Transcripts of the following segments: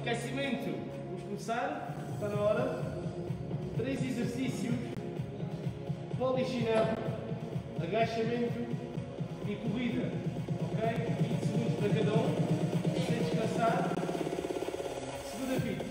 Aquecimento. Vamos começar. Está na hora. 3 exercícios. Polichinelo, agachamento e corrida. Ok? 20 segundos para cada um. Sem descansar. Segunda pita.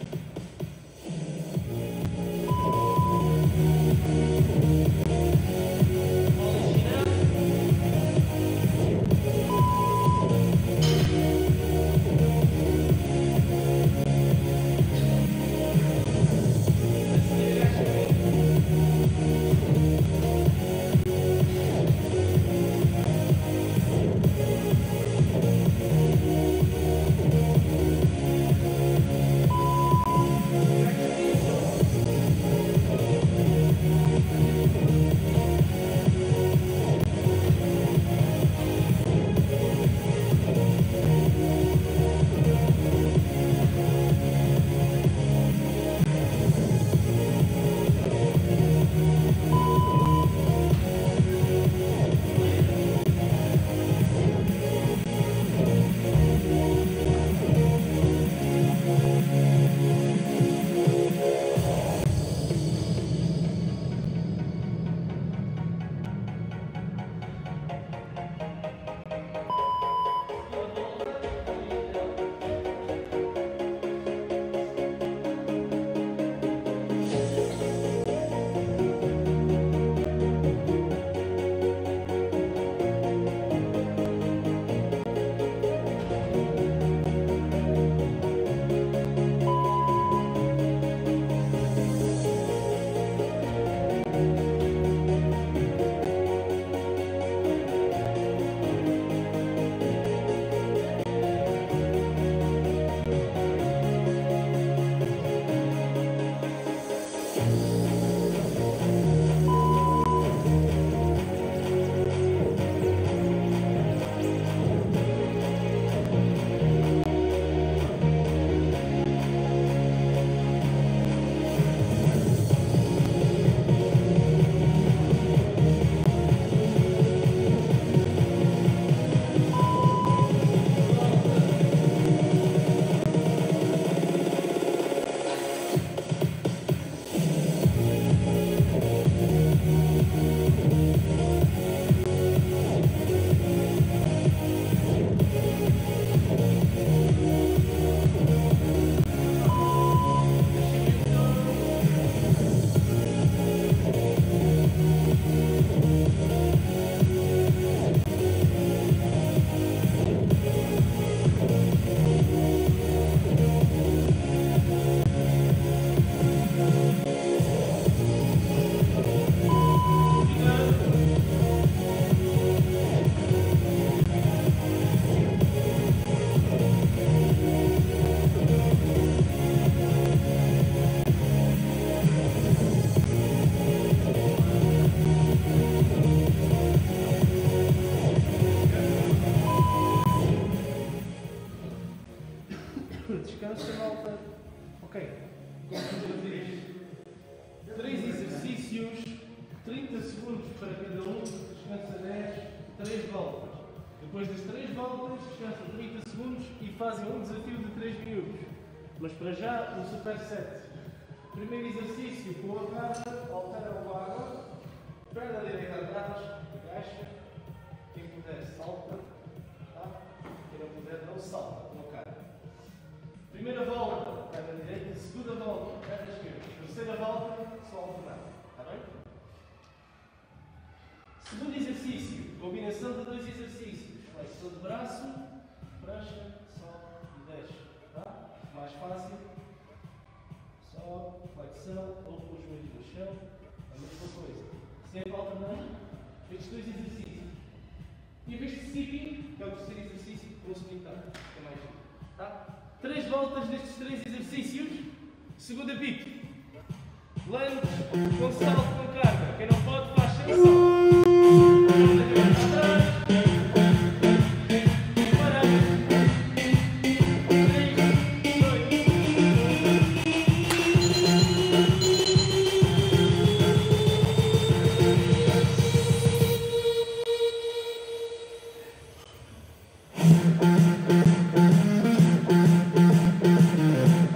Descansa, malta. Ok. Vamos fazer isto. 3 exercícios, 30 segundos para cada um. Descansa 10, 3 voltas. Depois das 3 voltas, descansa 30 segundos e fazem um desafio de 3 minutos. Mas para já, um super set. Primeiro exercício, com a casa, altera o água. Perna direita atrás, agacha. Quem puder, salta. Tá? Quem não puder, não salta. Primeira volta, perna direita, segunda volta, perna esquerda, terceira volta, só alternar, está bem? Segundo exercício, combinação de 2 exercícios, flexão de braço, prancha, sobe e deixa, tá? Mais fácil, sobe, flexão, ou com os joelhos no chão, a mesma coisa. Sempre alternando estes 2 exercícios. E em vez de skipping, que é o terceiro exercício, vou sprintar, que é mais giro, tá? 3 voltas destes 3 exercícios. Segunda beat. Lunge com salto com carga. Quem não pode faz sem salto. Atrás. Paramos. 3, 2, 1.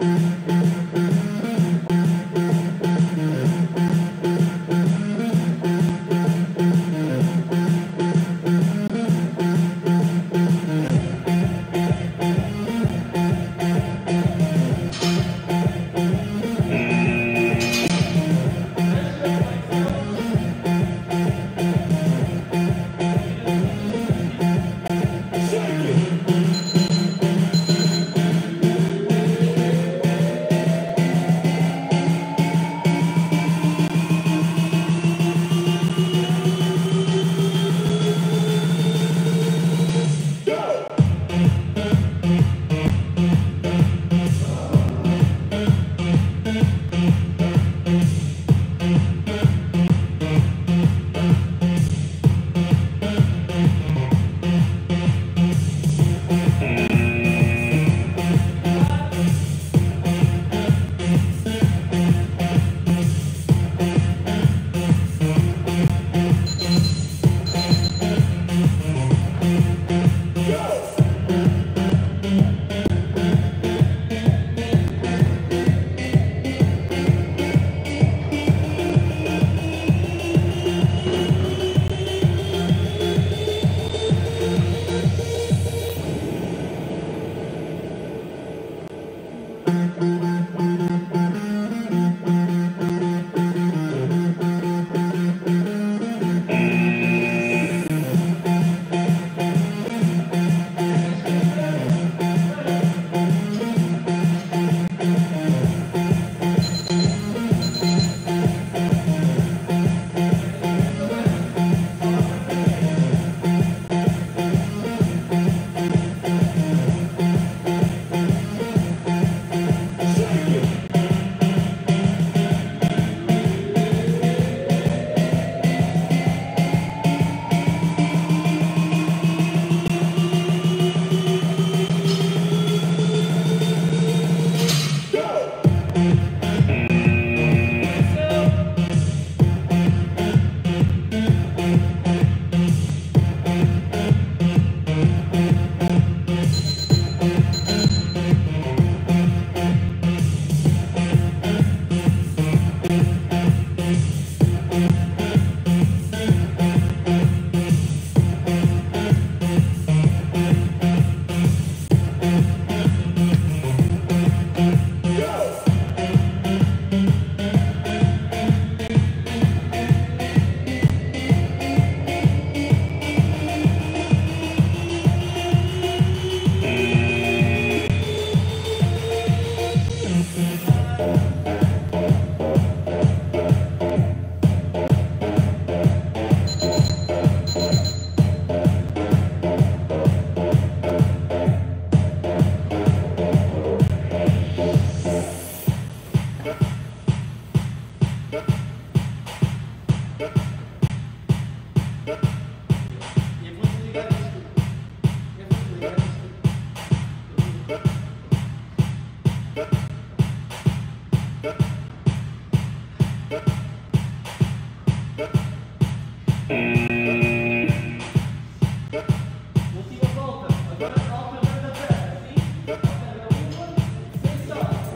Última volta. Agora alternando a perna, sim? Alterna uma, sem salto.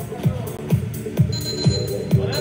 Bora?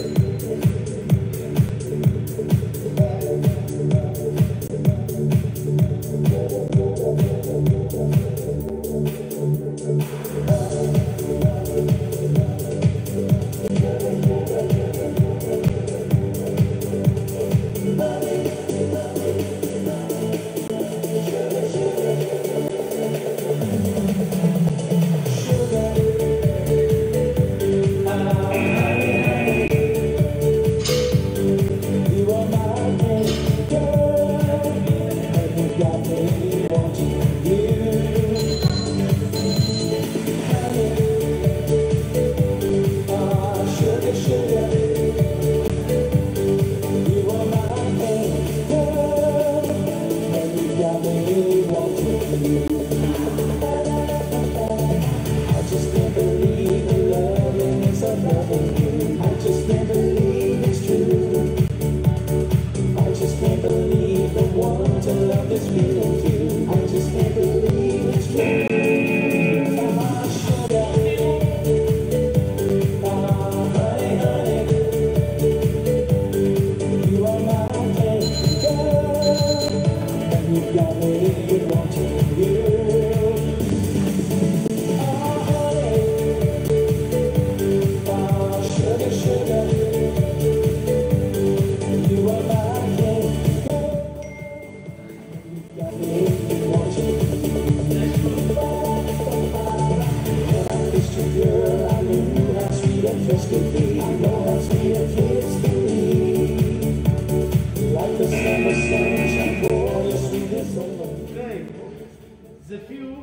Desafio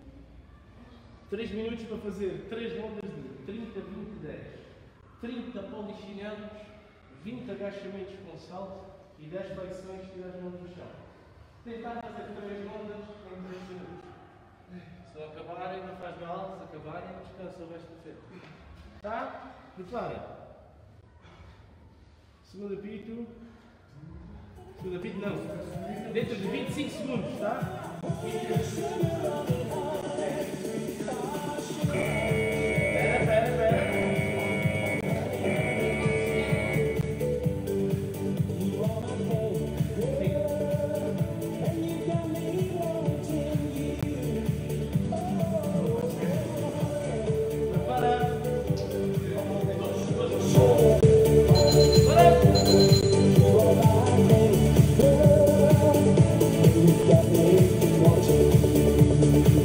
3 minutos para fazer 3 rondas de 30, 20, 10. 30 polichinelos, 20 agachamentos com salto e 10 flexões e 10 mãos no chão. Tentar fazer 3 rondas em 3 minutos. Se não acabarem, não faz mal. Se acabarem, descansa o resto do tempo. Tá? Preparem. Segundo apito. Segundo apito não. Dentro de 25 segundos, tá? Espera. Watching.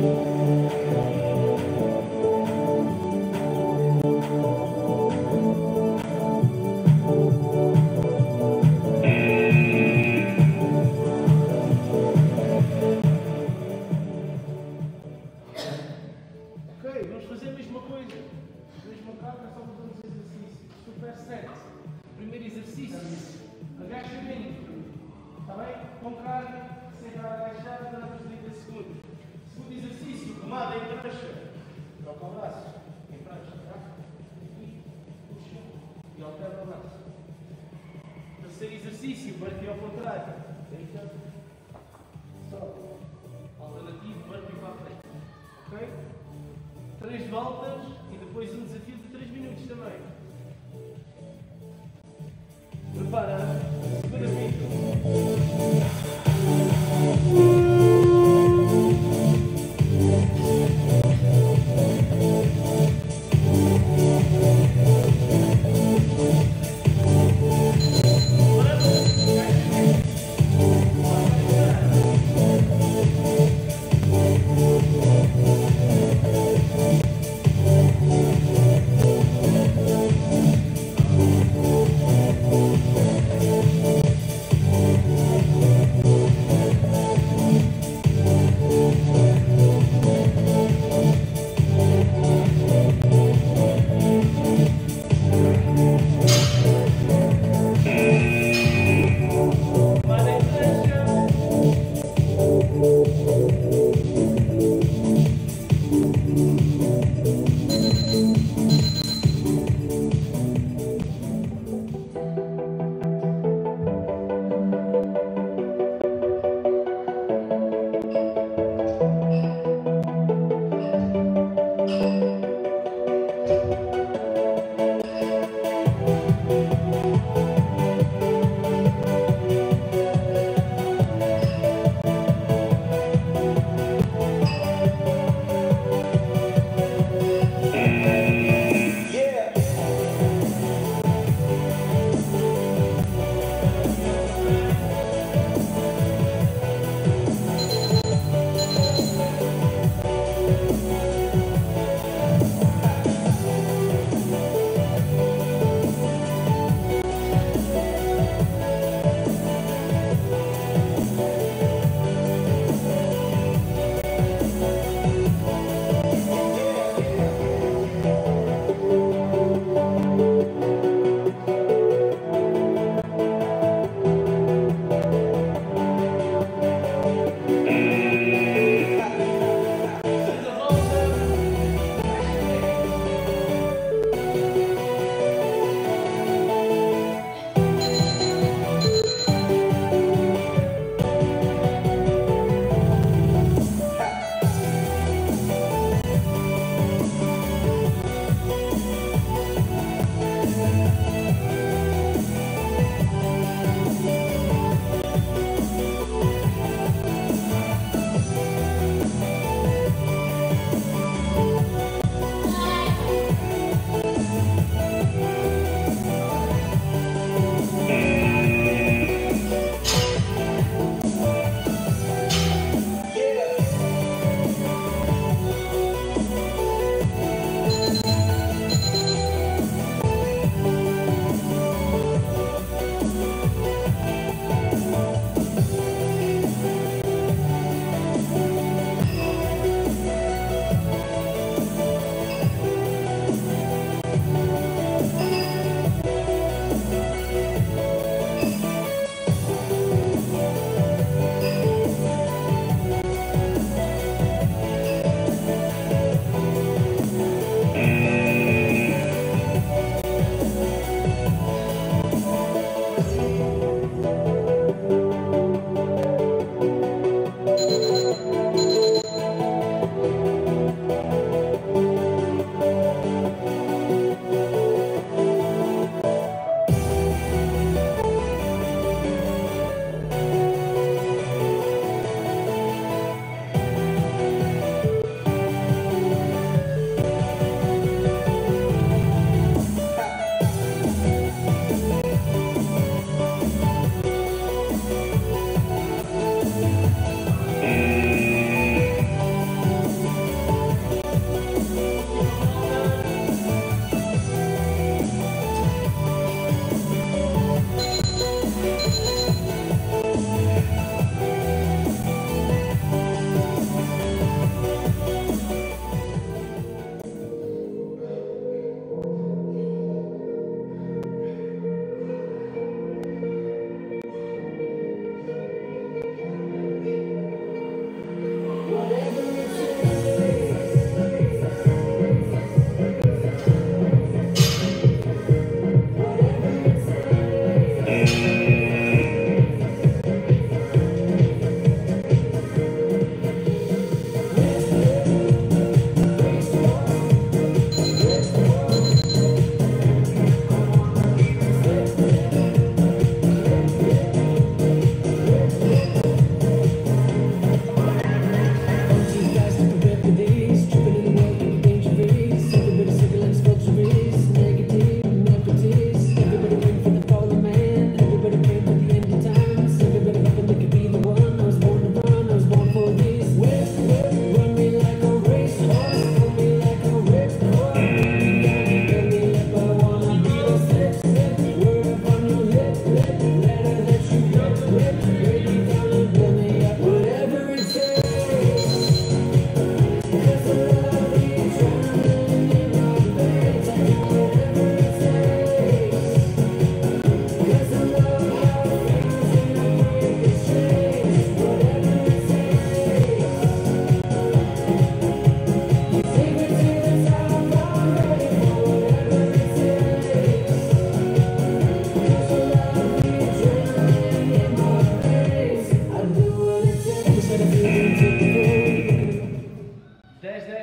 Exercício, bate ao contrário. Deita. Sobe. Alternativo, bate para a frente. Ok? 3 voltas e depois um desafio de 3 minutos também. Prepara. Segunda fita.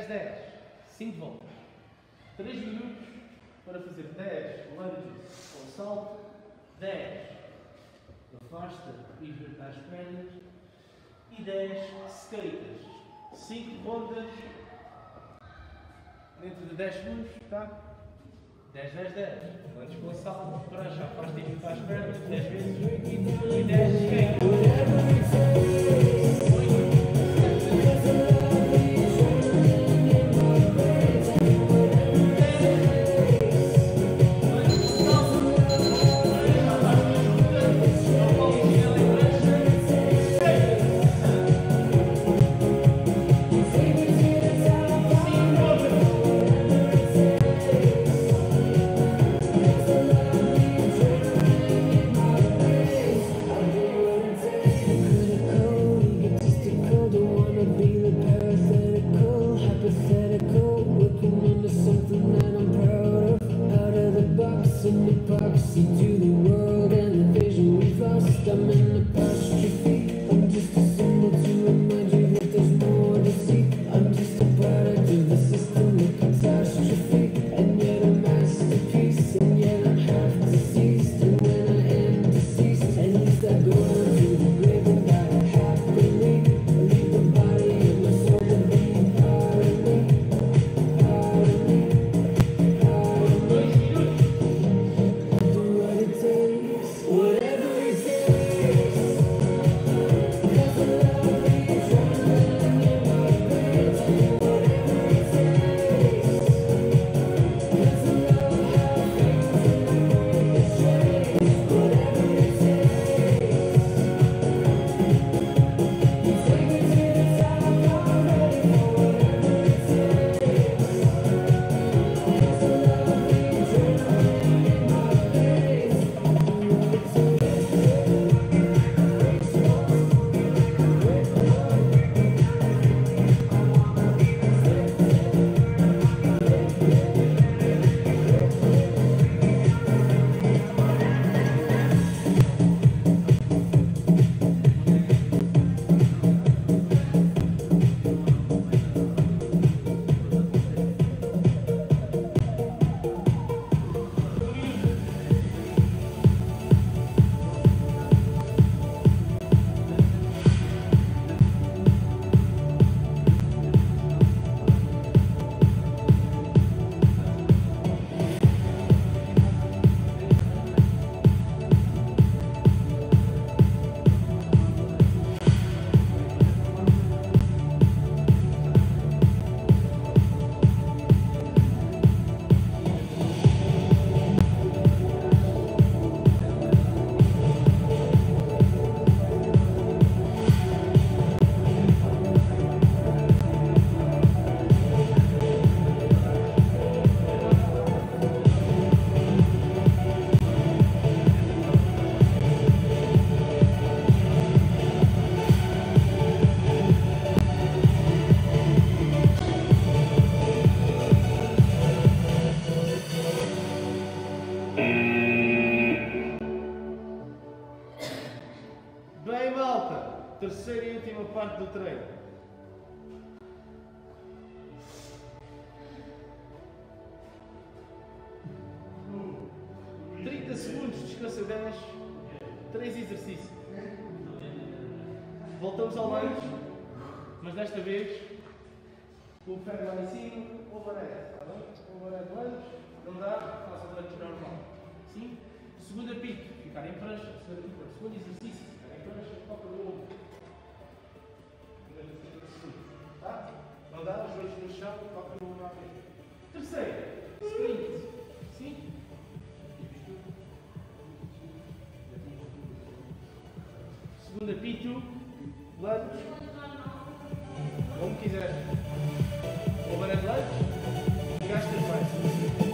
10. 5 voltas. 3 minutos para fazer 10 lunges com salto, 10 afasta e junta as pernas e 10 skatas. 5 rondas dentro de 10 segundos, tá? 10, 10, 10. Lunge com salto, prancha, afasta e junta as pernas 10 vezes e 10 skatas. Bem, malta, terceira e última parte do treino. Segundos, descansa 10, 3 exercícios. Voltamos ao lunge, mas desta vez com o pé lá em cima, overhead, está bem? Overhead lunge, não dá, faça o lunge normal. Sim? Segunda pique, ficar em prancha, segundo exercício, ficar em prancha, toca no ombro. Tá? Não dá, os joelhos no chão, toca no ombro à frente. Terceira, sprint. Sim? Segunda pitu, lunge, como quiser. Overhead lunge, gasta mais.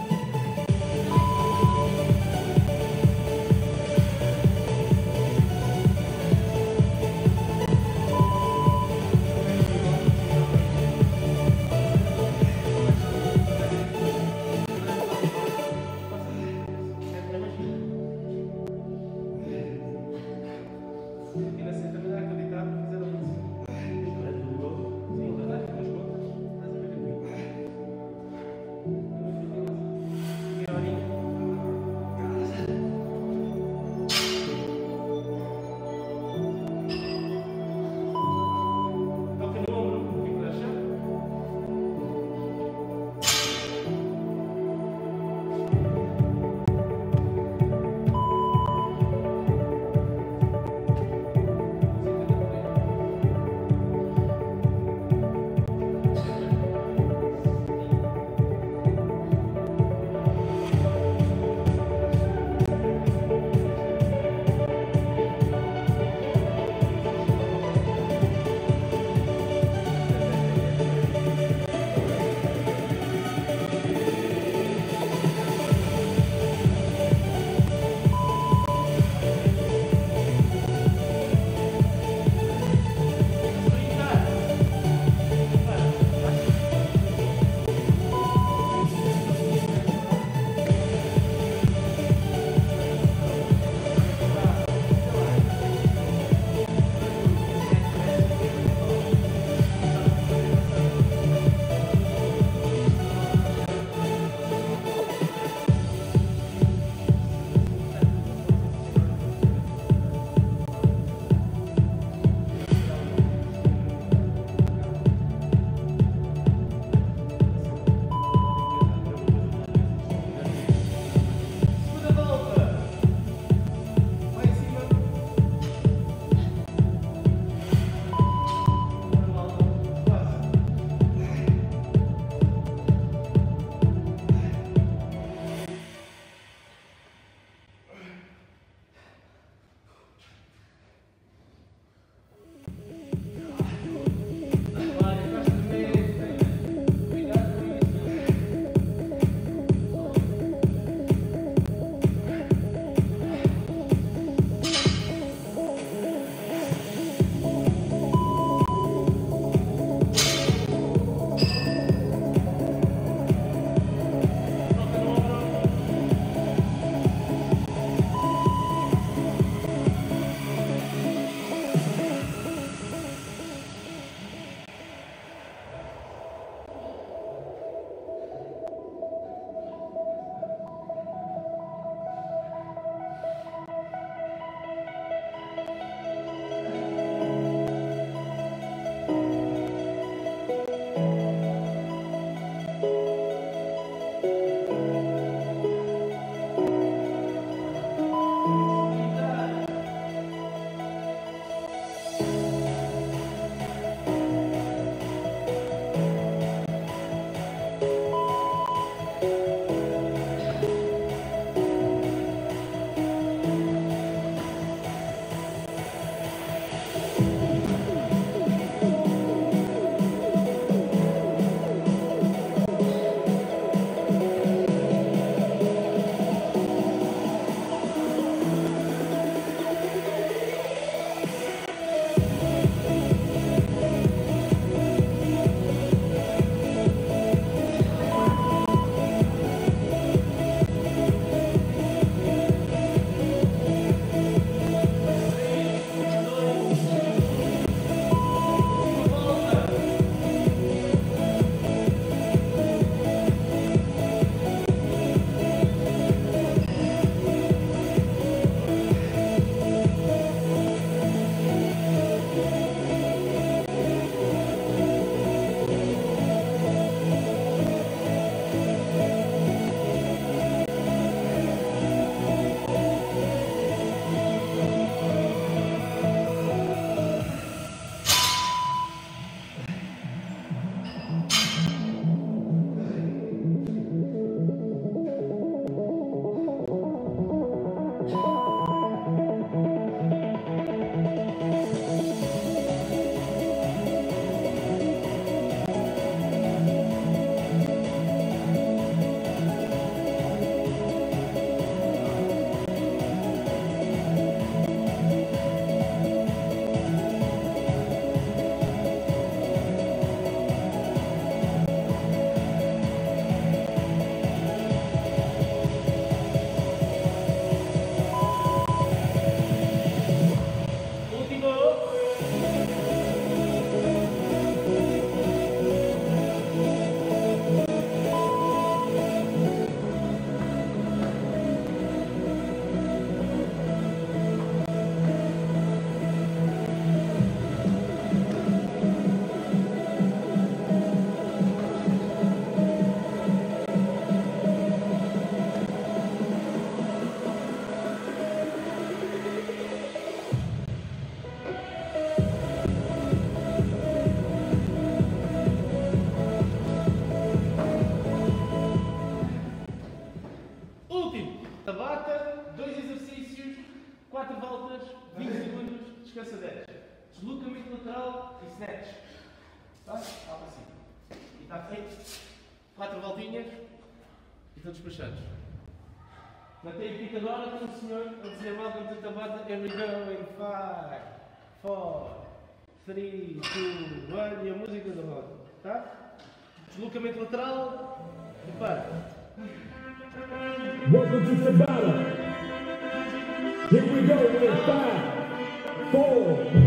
Tabata, 2 exercícios, 4 voltas, 20 segundos, descansa 10. Deslocamento lateral e snatch. Tá? Lá para cima. E está feito. 4 voltinhas e estão despachados. Na TIPIC agora tem um senhor a dizer welcome to Tabata, here we go in 5, 4, 3, 2, 1 e a música da roda. Tá? Deslocamento lateral e para. Welcome to Tabata. Here we go in 5, 4,